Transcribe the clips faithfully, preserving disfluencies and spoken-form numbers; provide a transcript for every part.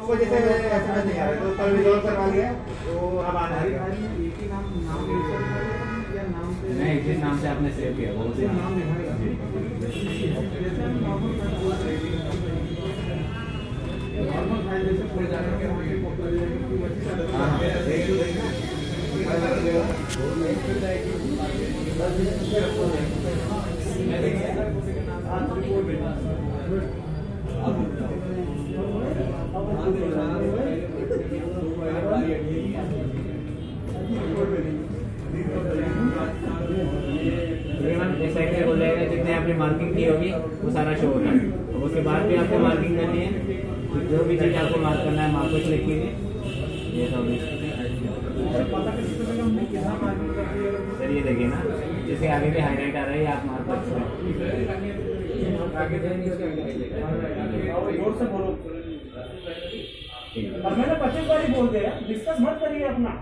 वजह से एसएमएस नहीं आ रहा, तो कल रिजॉल्व करवा लिया तो अब आना है। एक ही नाम नाम या नाम से नहीं, जिस नाम से आपने सेव किया वो से नाम लिखाएगा। नॉर्मल फाइल जैसे पूरे जाकर के हमें कॉपी कर देंगे कि वैसे हाँ देख लो देख लो इस साइड में हो जाएगा, जितने आपने मार्किंग की होगी वो सारा शो होता है। तो उसके बाद भी आपको मार्किंग करनी है, जो भी चीज़ आपको मार्क करना है मार्क कुछ लिखिए। ये सब सर ये देखिए ना, जैसे आगे भी हाईलाइट आ रहा है, आप मार्क कर अब मैंने पच्चीस बार ही बोल दिया, डिस्कस मत करिए अपना।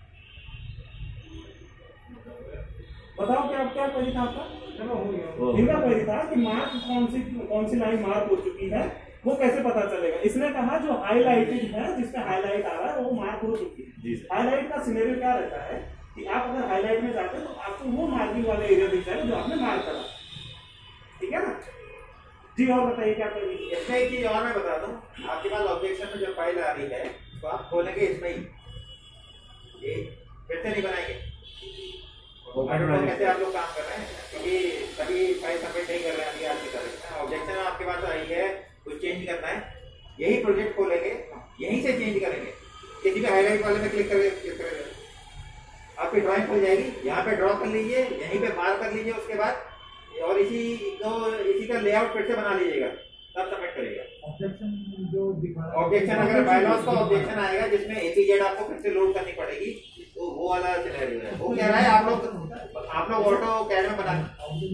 बताओ क्या क्या क्वेरी था आपका? चलो हो गया। इनका क्वेरी था कि मार्क कौन सी कौन सी लाइन मार्क हो चुकी है वो कैसे पता चलेगा। इसने कहा जो हाईलाइटेड है, जिसमें हाईलाइट आ रहा है वो मार्क हो चुकी है। हाईलाइट का सिनेरियो क्या रहता है कि आप अगर हाईलाइट में जाते हैं तो आपको वो मार्किंग वाला एरिया दिख जाएगा जो आपने मार्क करा। ठीक है ना जी? और बताइए क्या करेंगे। इसमें एक चीज और मैं बता दूं, आपके पास ऑब्जेक्शन में जो फाइल आ रही है तो आप खोलेंगे इसमें ही, ये फिर से नहीं बनाएंगे। कैसे आप लोग काम कर रहे हैं, क्योंकि सभी फाइल सबमिट नहीं कर रहे हैं अभी आज की तारीख। ऑब्जेक्शन आपके पास आई है, कुछ चेंज करना है, यही प्रोजेक्ट खोलेंगे, यहीं से चेंज करेंगे। किसी भी हाईलाइट वाले में क्लिक करके क्लिक करेंगे, आपकी ड्राइंग खुल जाएगी। यहाँ पे ड्रॉ कर लीजिए, यहीं पे मार्क कर लीजिए, उसके बाद और इसी को इसी का लेआउट फिर से बना लीजिएगा, तब सबमिट करिएगा। ऑब्जेक्शन जो दिखा रहा है, ऑब्जेक्शन अगर बायलॉज का ऑब्जेक्शन आएगा जिसमें एपीजेड आपको फिर से लोड करनी पड़ेगी, तो वो वाला सिनेरियो है। वो कह रहा है आप लोग आप लोग ऑटो कैड में बना,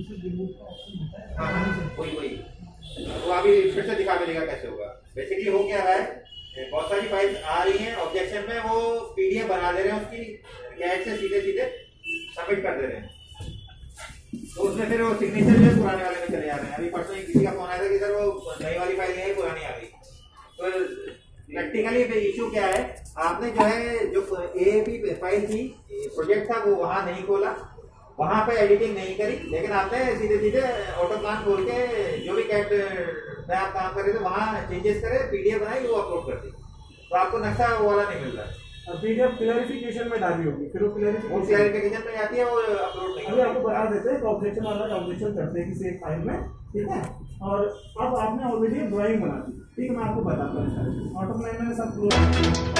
हाँ वही वही वो अभी फिर से दिखा देगा कैसे होगा। बेसिकली हो क्या रहा है, बहुत सारी फाइल्स आ रही हैं ऑब्जेक्शन में, वो पीडीएफ बना दे रहे हैं, उसकी कैड से सीधे सीधे सबमिट कर दे रहे हैं, तो उसमें फिर वो सिग्नेचर जो पुराने वाले में चले जा रहे हैं। अभी परसों किसी का फोन आया था कि सर वो नई वाली फाइल नहीं आई, पुरानी आ गई। तो प्रैक्टिकली इशू क्या है, आपने जो है जो एएपी फाइल थी, प्रोजेक्ट था, वो वहां नहीं खोला, वहां पे एडिटिंग नहीं करी, लेकिन आपने सीधे सीधे ऑटो प्लान खोल के जो भी कैट में आप काम कर रहे थे वहां चेंजेस करे, पीडीएफ बनाई, वो अपलोड कर दी, तो आपको नक्शा वो वाला नहीं मिल रहा है। पीडीएफ क्लैरिफिकेशन में डाली होगी, फिर वो क्लैरिफिकेशन में आती है, वो अपलोड नहीं। अभी आपको बता देते हैं ऑब्जेक्शन वाला ऑब्जेक्शन करते हैं किसी एक फाइल में, ठीक है। और अब आपने ऑलरेडी ड्राइंग बना दी, ठीक है, मैं आपको बताता हूँ। ऑटो प्लान में सब